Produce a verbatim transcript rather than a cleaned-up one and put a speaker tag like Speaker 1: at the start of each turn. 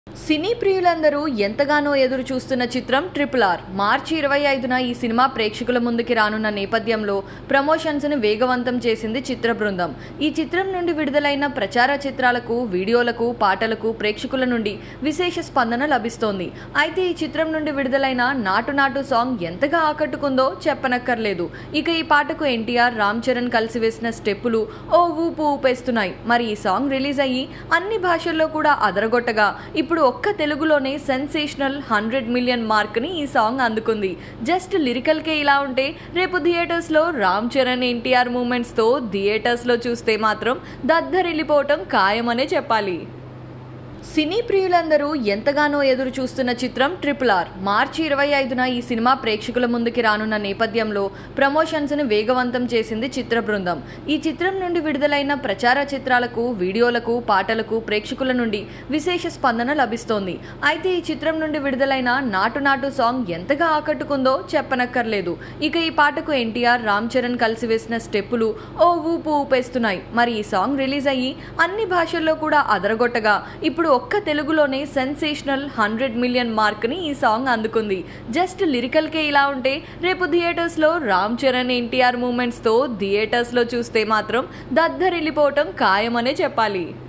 Speaker 1: సినీ ప్రియులందరూ ఎంతగానో ఎదురు చూస్తున్న చిత్రం ట్రిపుల్ ఆర్ మార్చి ఇరవై ఐదున ఈ సినిమా ప్రేక్షకుల ముందుకి రానున్న నేపథ్యంలో ప్రమోషన్స్ ని వేగవంతం చేసింది చిత్ర బృందం. ఈ చిత్రం నుండి విడుదలైన ప్రచార చిత్రాలకు, వీడియోలకు, పాటలకు ప్రేక్షకుల నుండి విశేష స్పందన లభిస్తోంది. అయితే ఈ చిత్రం నుండి విడుదలైన నాటు నాటు సాంగ్ ఎంతగా ఆకట్టుకుందో చెప్పనక్కర్లేదు. ఇక ఈ పాటకు ఎన్టీఆర్, రామ్ చరణ్ కలిసి వేసిన స్టెప్పులు ఓ ఊపు ఊపేస్తున్నాయి. మరి ఈ సాంగ్ రిలీజ్ అయ్యి అన్ని భాషల్లో కూడా అదరగొట్టగా ఇప్పుడు ఒక్క తెలుగులోనే సెన్సేషనల్ హండ్రెడ్ మిలియన్ మార్క్ ని ఈ సాంగ్ అందుకుంది. జస్ట్ లిరికల్ కే ఇలా ఉంటే రేపు థియేటర్స్ లో రామ్ చరణ్, ఎన్టీఆర్ మూమెంట్స్ తో థియేటర్స్ లో చూస్తే మాత్రం దద్దరిల్లిపోవటం ఖాయమనే చెప్పాలి. సినీ ప్రియులందరూ ఎంతగానో ఎదురు చూస్తున్న చిత్రం ట్రిపుల్ ఆర్ మార్చి ఇరవై ఐదున ఈ సినిమా ప్రేక్షకుల ముందుకి రానున్న నేపథ్యంలో ప్రమోషన్స్ ని వేగవంతం చేసింది చిత్ర బృందం. ఈ చిత్రం నుండి విడుదలైన ప్రచార చిత్రాలకు, వీడియోలకు, పాటలకు ప్రేక్షకుల నుండి విశేష స్పందన లభిస్తోంది. అయితే ఈ చిత్రం నుండి విడుదలైన నాటు నాటు సాంగ్ ఎంతగా ఆకట్టుకుందో చెప్పనక్కర్లేదు. ఇక ఈ పాటకు ఎన్టీఆర్, రామ్ చరణ్ కలిసి వేసిన స్టెప్పులు ఓ ఊపు ఊపేస్తున్నాయి. మరి ఈ సాంగ్ రిలీజ్ అయ్యి అన్ని భాషల్లో కూడా అదరగొట్టగా ఇప్పుడు ఒక్క తెలుగులోనే సెన్సేషనల్ హండ్రెడ్ మిలియన్ మార్క్ ని ఈ సాంగ్ అందుకుంది. జస్ట్ లిరికల్ కే ఇలా ఉంటే రేపు థియేటర్స్ లో రామ్ చరణ్, ఎన్టీఆర్ మూమెంట్స్ తో థియేటర్స్ లో చూస్తే మాత్రం దద్దరిల్లిపోవటం ఖాయమనే చెప్పాలి.